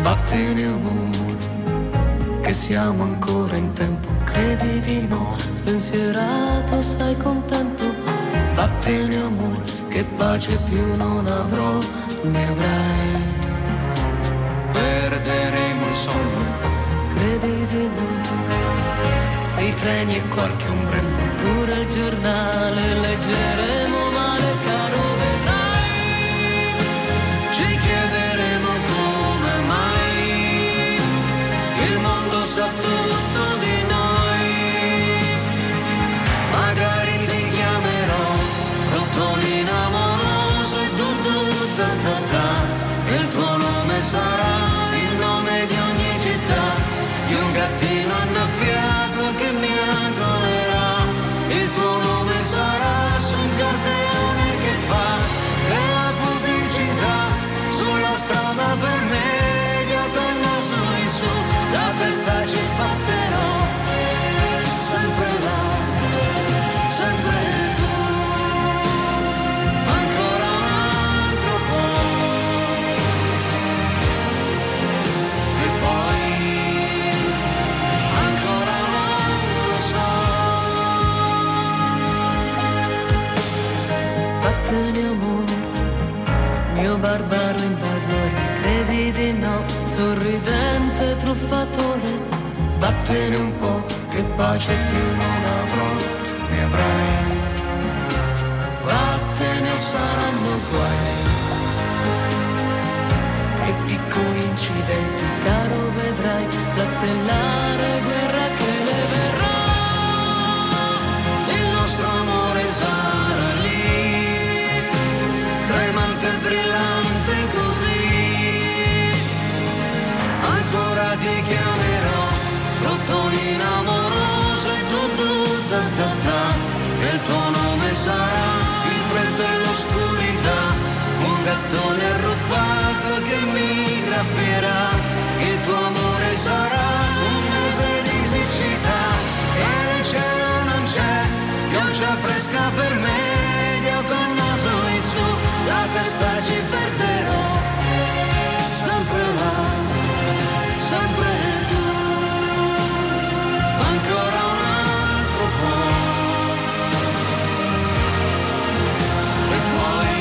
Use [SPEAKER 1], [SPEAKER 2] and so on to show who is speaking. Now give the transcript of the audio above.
[SPEAKER 1] Vattene amore, che siamo ancora in tempo, credi di no, spensierato sei contento. Vattene amore, che pace più non avrò, ne avrai. Perderemo il sonno, credi di no, i treni e qualche ombrello, pure il giornale leggeremo male, caro vedrai. Ci chiederemo come mai il mondo sa tutto di noi. Magari ti chiamerò Rotolina amoroso e e il tuo nome sarà il nome di ogni città, di un gattino annaffiato che mi agolerà. Il tuo nome sarà su un cartellone che fa la pubblicità sulla strada per me, io col naso in su, la testa ci sbatterò, sempre là, sempre tu, ancora un altro po', e poi ancora non lo so. Vattene amore, mio barbaro invasore, credi di no, sorridente truffatore. Vattene un po', che pace più non avrò, ne avrai. Vattene o saranno guai, che piccoli incidenti, caro vedrai, la stellare guerra che ne verrà. Il nostro amore sarà lì, tremante e brillante così. Ancora ti chiamerò Rotolina amoroso e e il tuo nome sarà il freddo e l'oscurità, un gattone arruffato che mi graffierà. Il tuo amore sarà un mese di siccità e il cielo non c'è, pioggia fresca per me, io col naso in su, la testa ci perderò, sempre là, sempre tu, ancora un altro po', e poi